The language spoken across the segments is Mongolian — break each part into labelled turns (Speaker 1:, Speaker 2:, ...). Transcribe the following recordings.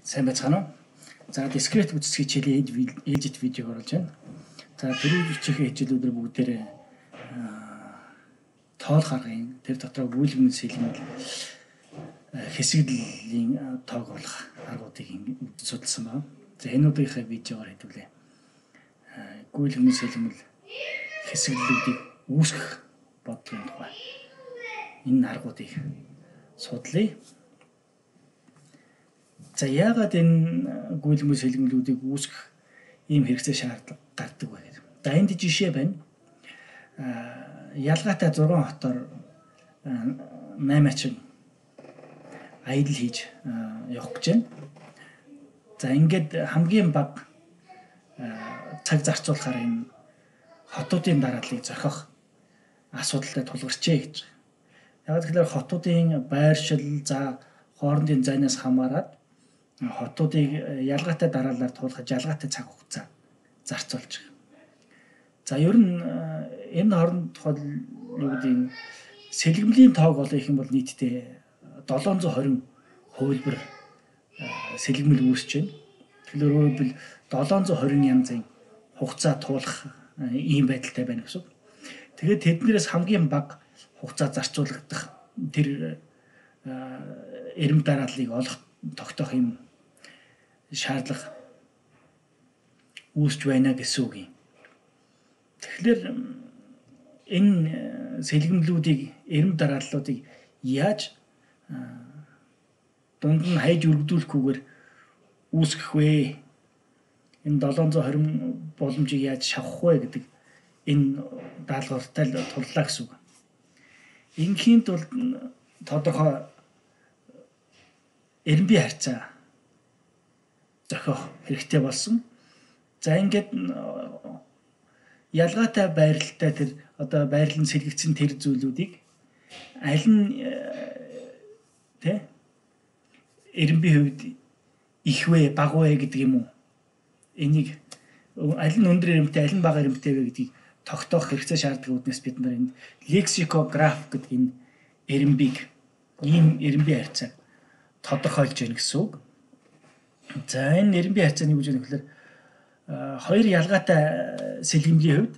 Speaker 1: Сайн байцгаана уу? За дискрет үзэсгэлэн хичээлийн ээлжит видеог оруулж байна. За түрүү бичих хичээлүүдээр бүгдээрээ тоол гаргын тэр дотроо гүйлгэн сэлмэл хэсэгдлийн тоог болох аргуудыг судалсан байна. За энэ удаагийнхаа видеогоор хэдүүлээ. Гүйлгэн сэлмэл хэсэгдлүүдийг үүсгэх бодлогын тухай энэ аргуудыг судлая. За яагаад энэ гүйлгэн сэлмэлүүдийг үүсгэх ийм хэрэгцээ шаардлага гардаг вэ гэдэг. За энд жишээ байна. Ялгаатай 6 хотоор 8 ачин аялал хийж явах гэж байна. За ингээд хамгийн бага цаг зарцуулахаар энэ хотуудын дарааллыг зохиох асуудалтай тулгарчээ гэж. Яг тэгэхээр хотуудын байршил, за хоорондын зайнаас хамаарат хотуудыг ялгаатай дараалалаар туулахад ялгаатай цаг хугацаа зарцуулж байгаа. За ер нь энэ хооронд тухай юу гэдэг сэлгэмлийн тоог бол их юм бол нийтдээ 720 хувилбар сэлгэмэл үүсэж байна. Тэгэхээр өөрөөр 720 янзын хугацаа туулах ийм байдалтай байна гэсэн. Тэгээд тэднээс хамгийн бага хугацаа зарцуулагдах тэр эрэм дарааллыг олох тогтоох юм шаардлага үүсч байна гэсэн үг юм. Тэгэхээр энэ сэлгэмлүүдийг эрэм дарааллуудыг яаж дунд нь хайж өргөдүүлэхгүйгээр үүсгэх вэ? Энэ 720 боломжийг яаж шавах вэ гэдэг энэ даалгавартай туллаа гэсэн үг. Инхийн тулд тодорхой эренбий харьцаа зохиох хэрэгтэй болсон. За ингээд ялгаатай байралтай тэр одоо байрлал нь сэлгэгдсэн тэр зүйлүүдийг аль нь эренбий хувьд их вэ, бага вэ гэдэг юм уу? Энийг аль нь өндөр эренбийтэй, аль нь бага эренбийтэй вэ гэдгийг тогтоох хэрэгцээ шаарддаг үүднээс бид нар энэ лексикограф гэдэг энэ эренбийг ийм эренбий харьцааг тодорхойлж байна гэсэн үг. За энэ эренбий харьцаа нь юу гэж вэ гэхээр хоёр ялгаатай сэлгэмлийн хувьд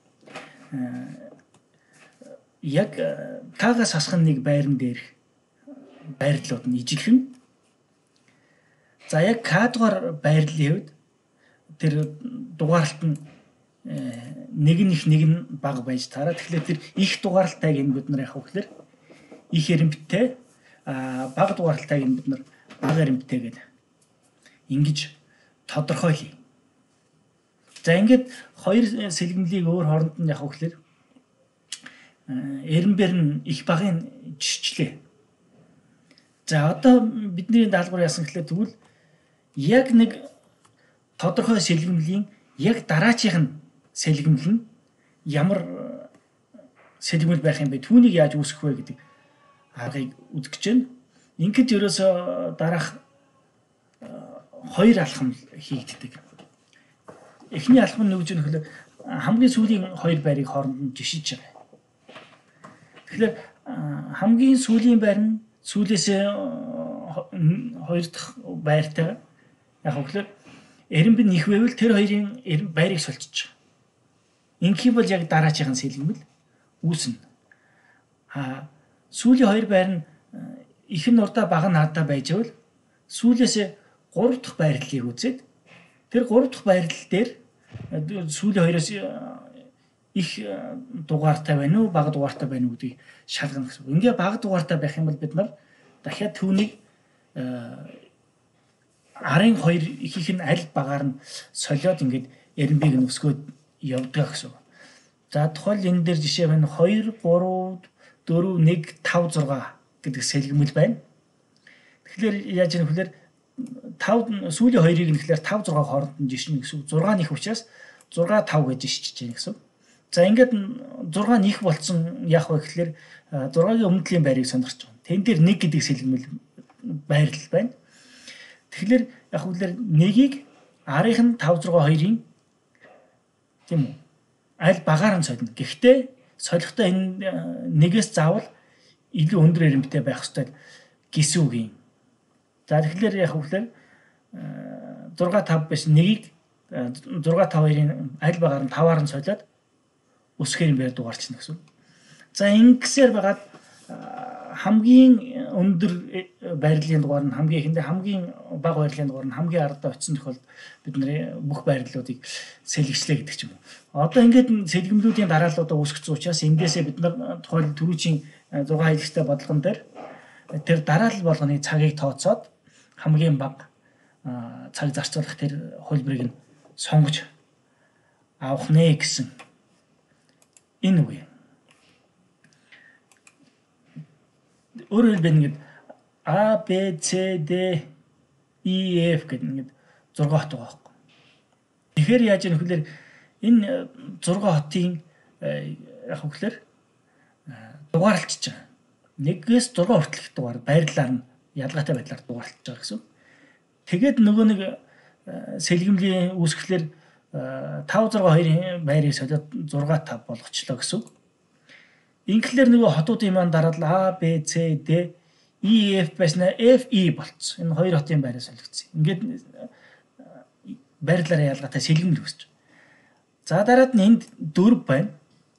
Speaker 1: яг таагаас хасах нэг байран дээрх байрлалууд нь ижилхэн. За яг К дугаар байрлалын хувьд тэр дугаарлалт нь нэг нь бага байж таараа. Тэгэхээр тэр их дугаарлалтайг энэ бид нар яах вэ гэхээр их эренбитэй, бага дугаарлалтайг энэ бид нар бага эренбитэй гэдэг ингэж тодорхойлъё. За ингээд хоёр сэлгэмлийг өөр хооронд нь яах вэ гэхээр эренбээр нь их багын жишчлээ. За одоо бидний даалгавар яасан гэхлээр тэгвэл яг нэг тодорхой сэлгэмлийн яг дараачих нь сэлгэмэл нь ямар сэлгэмэл байх юм бэ? Түүнийг яаж үүсгэх вэ гэдэг аргыг үзэж гэж байна. Ингээд ерөөсөө дараах хоёр алхам хийгддэг. Эхний алхам нь юу гэж вэ гэхээр хамгийн сүүлийн хоёр байрыг хооронд нь жишиж байгаа. Тэгэхээр хамгийн сүүлийн байр нь сүүлээсээ хоёр дахь байртай яг хөглөө эренб нь их байвал тэр хоёрын байрыг солилцож байгаа. Инхий бол яг дараачихын сэлгэмэл үүснэ. Сүүлийн хоёр байр нь их нь урдаа бага нь хадаа байж байвал сүүлээсээ 3 дахь байрлалыг үзээд тэр 3 дахь байрлал дээр сүүлийн хоёроос их дугаартай байна уу, бага дугаартай байна уу гэдгийг шалгана гэсэн. Ингээ бага дугаартай байх юм бол бид нар дахиад түүнийг арын хоёр ихийнх нь аль багаар нь солиод ингээд эренбийг нь өсгөөд явдаг гэсэн. За тухайл энэ дээр жишээ байна 2 3 4 1 5 6 гэдэг сэлгэмэл байна. Тэгэхээр яаж юм гэхээр 5 сүүлийн хоёрыг нь гэхээр 5 6 хооронд нь жишнэ гэсэн. 6 их учраас 6 5 гэж жишиж байна гэсэн. За ингээд 6 нь их болцсон яах вэ гэхээр 6-гийн өмнөдлийн байрыг сонирхож байгаа. Тэн дээр 1 гэдэг сэлгэмэл байрлал байна. Тэгэхээр яг үгээр нэгийг арийнх нь 5 6 2-ын тийм үү аль багаар нь солино. Гэхдээ солихдоо энэ нэгээс заавал илүү өндөр эренбитэй байх ёстой гэсэн үг юм. За тэгэхээр яг үгээр 6 5 байсан нэгийг 6 5 2-ын аль багаар нь 5-аар нь солиод үсгээр нь бээр дугаарчна гэсэн. За ингэсээр байгаад хамгийн өндөр байрлалын дугаар нь хамгийн бага байрлалын дугаар нь хамгийн ардаа очисон тохиолдолд бид нэр бүх байрлалуудыг сэлгэжлээ гэдэг ч юм уу. Одоо ингээд сэлгэмлүүдийн дарааллуудаа үүсгэсэн учраас эндээсээ бид нар тухайн түрүүчийн 6 хэлэгчтэй бодлогон дээр тэр дараалал болгоны цагийг тооцоод хамгийн бага цаг зарцуулах тэр хөлбөрийг нь сонгож авах нэ гэсэн энэ үе. Өөрөөр хэлбэл A, B, C, D, E, F гэдэг ингээд 6 хот байгаа байхгүй. Тэгэхээр яаж юм хөлөөр энэ 6 хотын яг хөлөөр дугаарлалж байгаа. 1-ээс 6 хүртэлх дугаар байрлалаар нь ялгаатай байдлаар дугаарлаж байгаа гэсэн. Тэгээд нөгөө нэг сэлгэмлийн үүсгэлээр 5 6 2-ын байрыг солиод 6 5 болгочлоо гэсэн. Инглээр нөгөө хотуудын маань дараад А, Б, С, Д, E, F байснаа F, E болцсон. Энэ хоёр хотын байраа солигдсон. Ингээд байрлалаараа ялгаатай сэлгэмэл үүсч. За дараад нь энд 4 байна.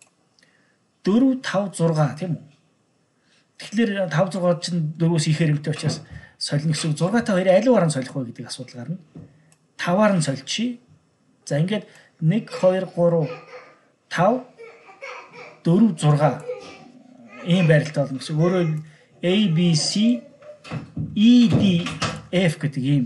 Speaker 1: 4 5 6 тийм үү? Тэгэхээр 5 6 чинь 4-өөс их хэрэмтэй учраас солино гэсэн. 6 5 2 аливаар нь солих вэ гэдэг асуудал гарна. 5-аар нь сольчихъя. За ингээд 1 2 3 5 4 6 ийм байралтай болно гэсэн. Өөрөөр A, B, C, E, D, F гэдэг ийм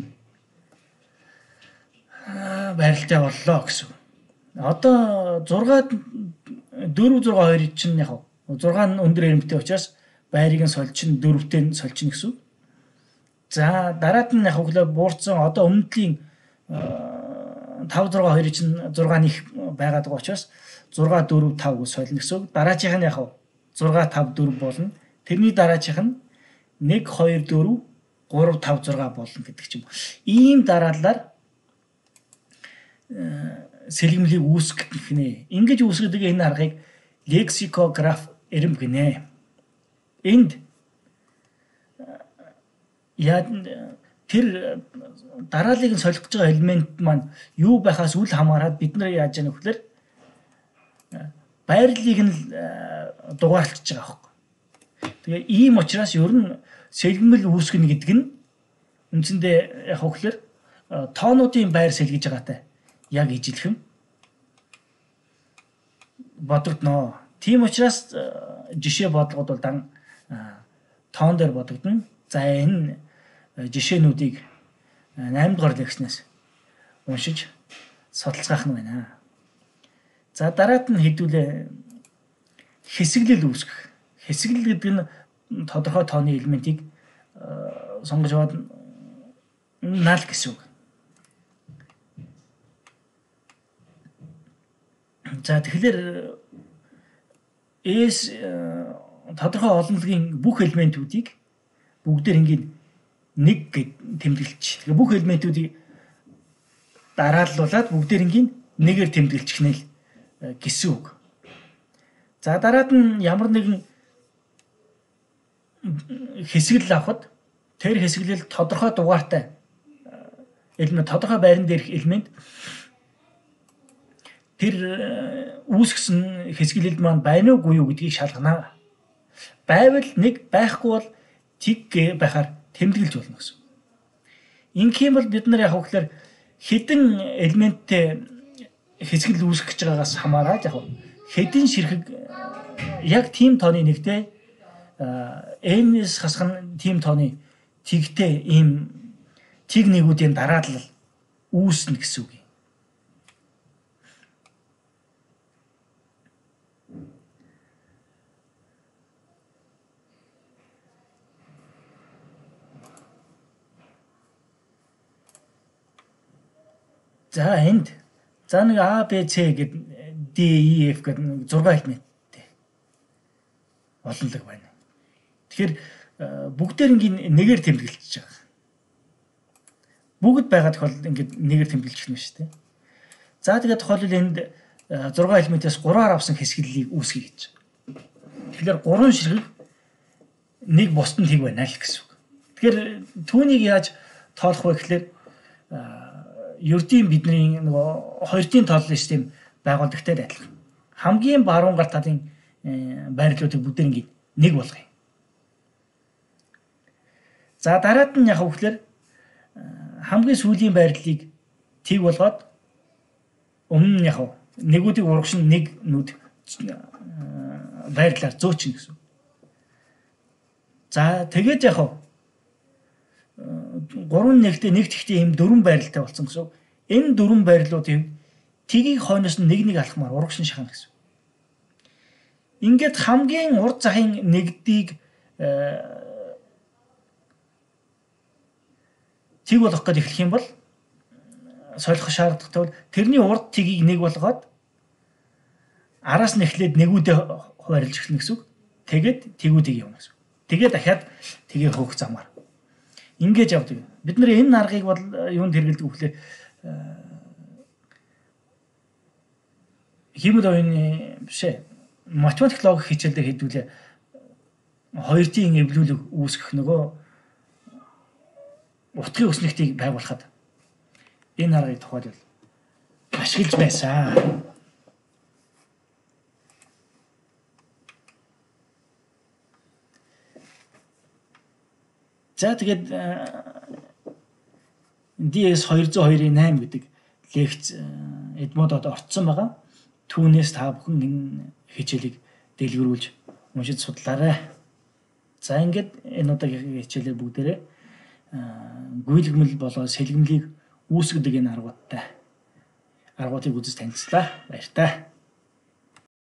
Speaker 1: байралтай боллоо гэсэн. Одоо 6 4 6 2 чинь яг 6 нь өндөр эрэмтэй учраас байрыг нь сольчин 4-тэй нь сольчин гэсэн. За дараад нь яг хөглөө буурсан одоо өмнөдлийн 5 6 2 чинь 6 них байгаад байгаа учраас 6 4 5 гэж солино гэсэн. Дараачих нь яг 6 5 4 болно. Тэрний дараачих нь 1 2 4 3 5 6 болно гэдэг ч юм. Ийм дараалалаар сэлгэмлийг үүсгэх нэ. Ингэж үүсгэдэг энэ аргыг лексикограф эрэм гинэ. Энд яа тэр дарааллыг нь солих гэж байгаа элемент маань юу байхаас үл хамааран бид нар яаж яах вэ гэхээр байрлалыг нь дугаарлаж байгаа байхгүй. Тэгээ ийм учраас ер нь сэлгэмэл үүсгэнэ гэдэг нь үндсэндээ яг хөглөр тоонуудын байр сэлгэж байгаатай яг ижилхэн бодогдно. Тийм учраас жишээ бодлогод бол дан тоон дээр бодогдно. За энэ жишээнүүдийг 8 дугаар лекцнээс уншиж судалцгаах нь байна. За дараад нь хэдүүлээ хэсэглэл үүсгэх. Хэсэглэл гэдэг нь тодорхой тооны элементийг сонгож аваад наал гэсэн үг. За тэгэхээр тодорхой олонлогийн бүх элементүүдийг бүгдээр ингээд нэг гэд тэмдэглэж. Тэгээ бүх элементүүдийг дарааллуулаад бүгдээр ингээд нэгээр тэмдэглэж гинэ гэсэн үг. За дараад нь ямар нэгэн хэсэгэл авахд тэр хэсэглэл тодорхой дугаартай элемент тодорхой байран дээрх элемент тэр үүсгэсэн хэсэглэлд маань байна уугүй юу гэдгийг шалгана. Байвал нэг, байхгүй бол тэг байхаар тэмдэглэж болно гэсэн. Ингээм бол бид нар яг хөглөр хэдэн элементтэй хэсэгэл үүсгэж байгаагаас хамаараад яг хэдэн ширхэг яг тийм тооны нэгтэй n-с хасган тийм тооны тэгтэй ийм тэг нэгүүдийн дараалал үүснэ гэсэн үг. За энд за нэг A, B, C гэдэг D, E, F гэдэг 6 элементтэй олонлог байна. Тэгэхээр бүгдээр ингээд нэгээр тэмдэглэж байгаа. Бүгд байгаа тохиолдолд ингээд нэгээр тэмдэглэж гэнэ шүү дээ. За тэгээд тухайлбал энд 6 элементээс 3-аар авсан хэсгэллийг үүсгэж гэж. Тэгэхээр 3 ширхэг нэг бусд нь тэг байна л гэсэн үг. Тэгэхээр түүнийг яаж тоолох вэ гэхээр ердийн бидний нөгөө хоёрын тооллын систем байгуулагдахтай адилхан. Хамгийн баруун гар талын байрлалуудыг бүгд ингэ нэг болгоё. За дараад нь яг хөвчлэр хамгийн сүүлийн байрлалыг тэг болгоод өмнө нь яг нэгүүдийг урагшин нэг нүд байрлалаар зөөчин гэсэн. За тэгээд яг 3-1-т нэг тэгтээ юм 4 байрлалтай болсон гэсэн. Энэ 4 байрлалуудыг тгийг хойноос нь нэг алхмаар урагшин шахна гэсэн. Ингээд хамгийн урд захын нэгдийг тэг болгох гэж эхлэх юм бол солих шаардлагатай бол тэрний урд тгийг нэг болгоод араас нь эхлээд нэгүүдээ хуваарлж эхэлнэ гэсэн үг. Тэгээд тэгүүдийг явна гэсэн. Тэгээ дахиад тгийг хөөх замаар. Ингэж явдаг. Бид нэр энэ аргыг бол юунд хэрэгэлдэг вөхлөө химийн оюуны бишээ математик логик хичээлээр хэдүүлээ 2D-ийн эвлүүлэг үүсгэх нөгөө утгын өснөгтийг байгуулахад энэ аргыг тухайлбал ашиглаж байсан. За тэгээд DS 202-ийн 8 гэдэг лекц Эдмодод орцсон байгаа. Түүнээс та бүхэн энэ хичээлийг дэлгэрүүлж уншиж судлаарай. За ингээд энэ удаагийн хичээлээр бүгдээрээ гүйлгэмэл болоо сэлгэмлийг үүсгэдэг энэ аргуудыг үзэж танилцлаа. Баяр таа.